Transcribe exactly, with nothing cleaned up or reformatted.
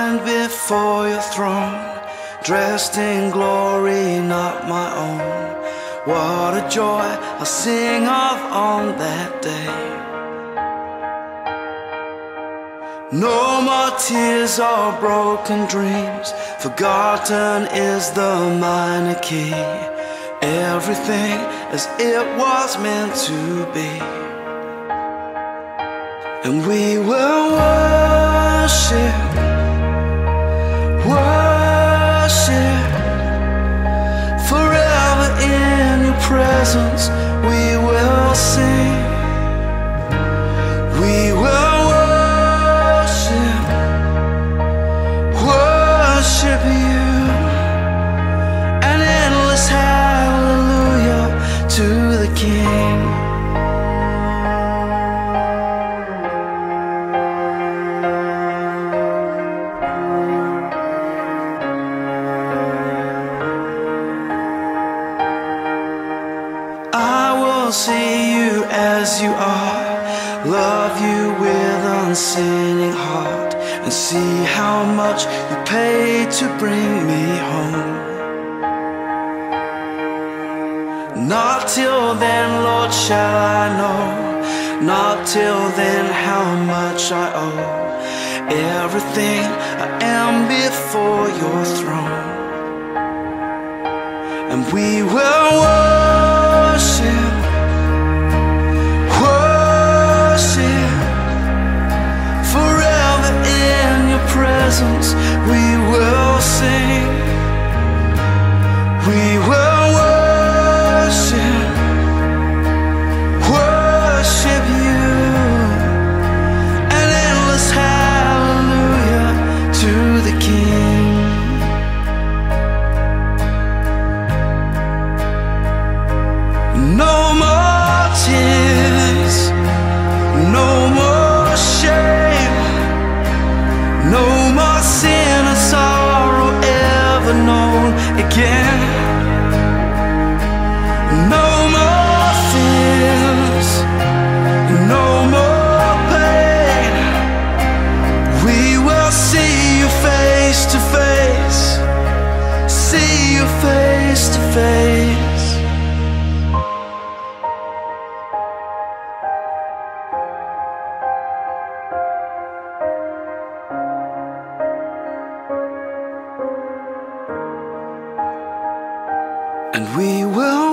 stand before your throne, dressed in glory, not my own. What a joy I'll sing of on that day. No more tears or broken dreams, forgotten is the minor key. Everything as it was meant to be. And we will worship, worship, forever in your presence we will sing. We will worship, worship you, an endless hallelujah to the King. I will see you as you are, love you with unsinning heart, and see how much you paid to bring me home. Not till then, Lord, shall I know, not till then how much I owe. Everything I am before your throne. And we will worship, worship, forever in your presence we will sing. We will worship, worship you, an endless hallelujah to the King. No more tears, no more shame, no more sin or sorrow ever known again. No more fears, no more pain. We will see you face to face, see you face to face. And we will